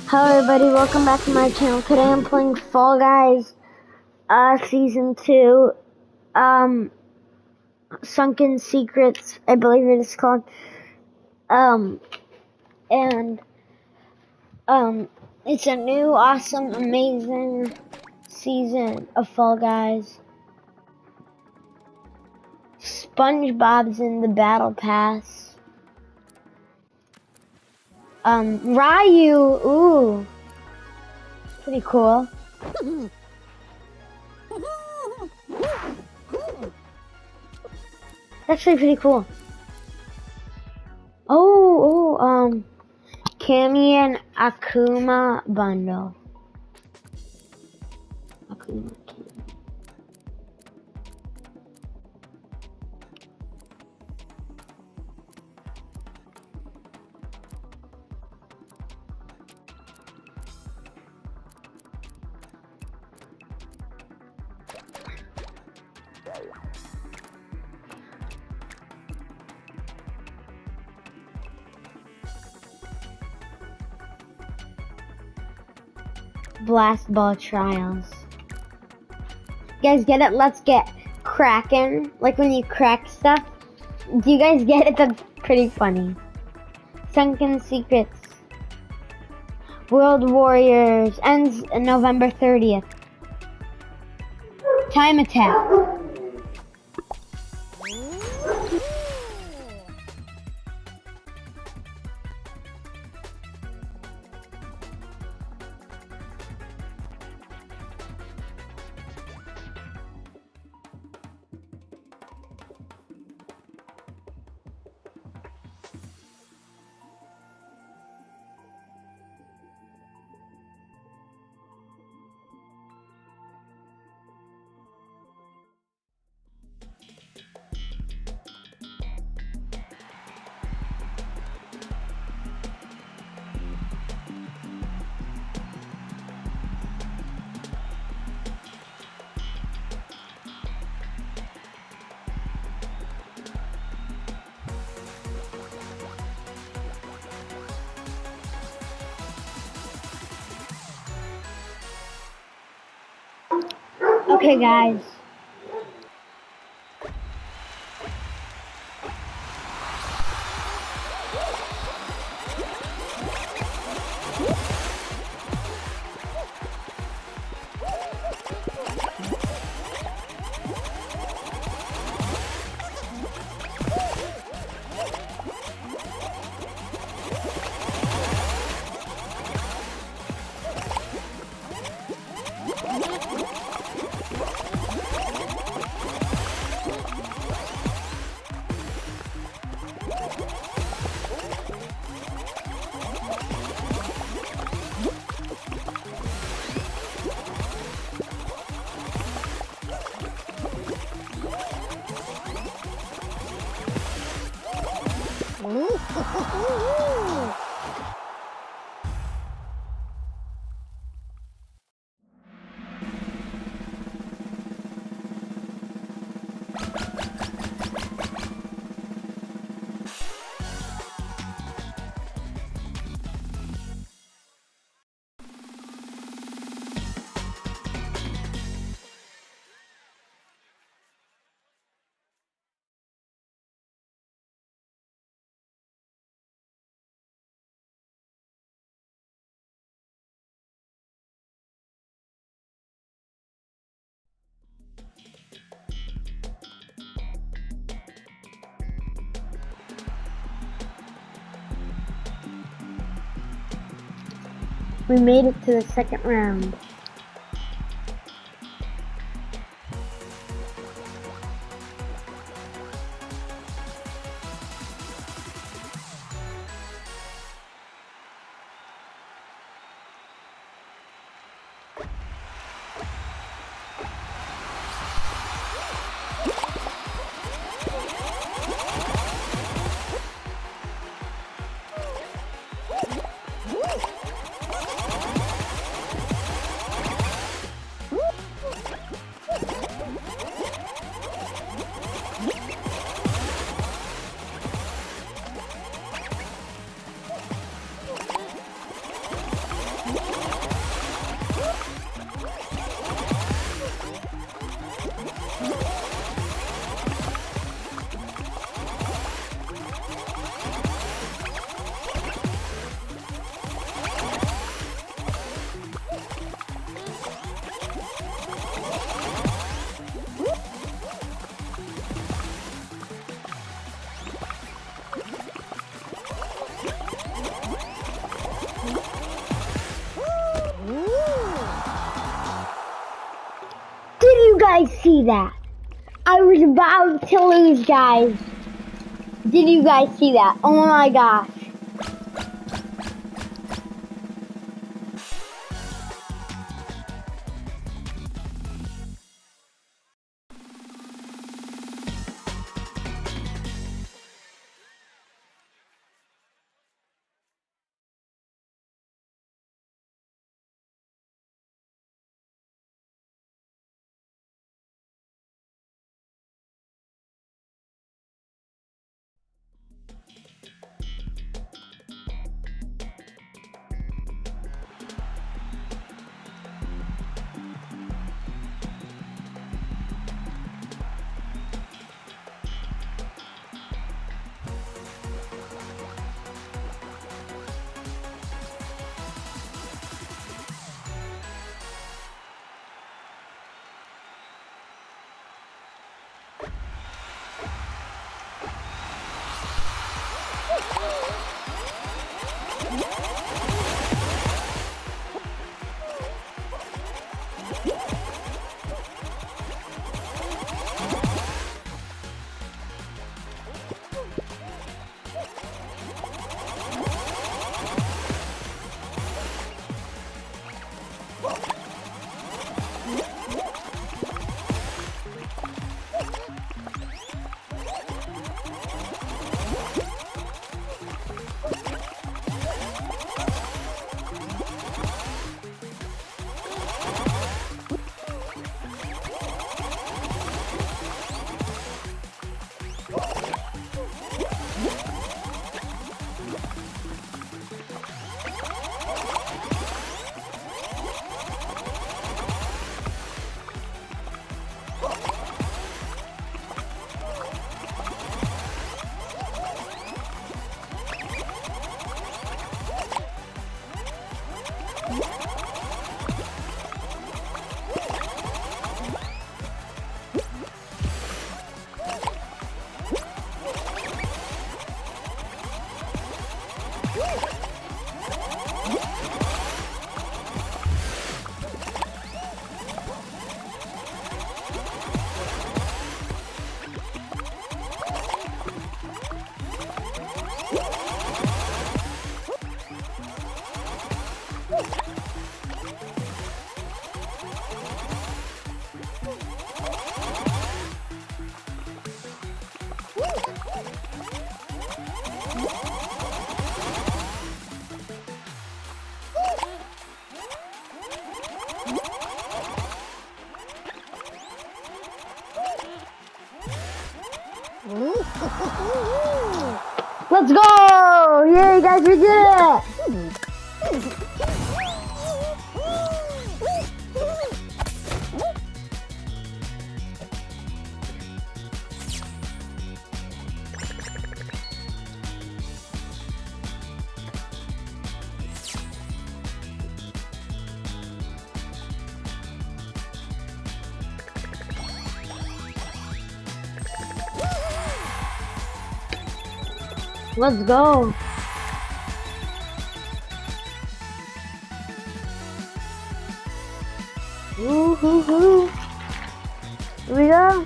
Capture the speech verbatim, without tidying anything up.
Hello everybody, welcome back to my channel. Today I'm playing Fall Guys, uh, Season two, um, Sunken Secrets, I believe it is called, um, and, um, it's a new, awesome, amazing season of Fall Guys. SpongeBob's in the Battle Pass. Um, Ryu, ooh, pretty cool. Actually pretty cool. Oh, oh, um, Cammy and Akuma bundle. Akuma, Cammy. Blast Ball Trials. You guys get it? Let's get cracking. Like when you crack stuff. Do you guys get it? That's pretty funny. Sunken Secrets. World Warriors ends November thirtieth. Time Attack. Okay, guys. We made it to the second round. guys see that? I was about to lose, guys. Did you guys see that? Oh my gosh. Let's go! Yay, guys, we did it! Let's go. Woo hoo hoo. Here we go.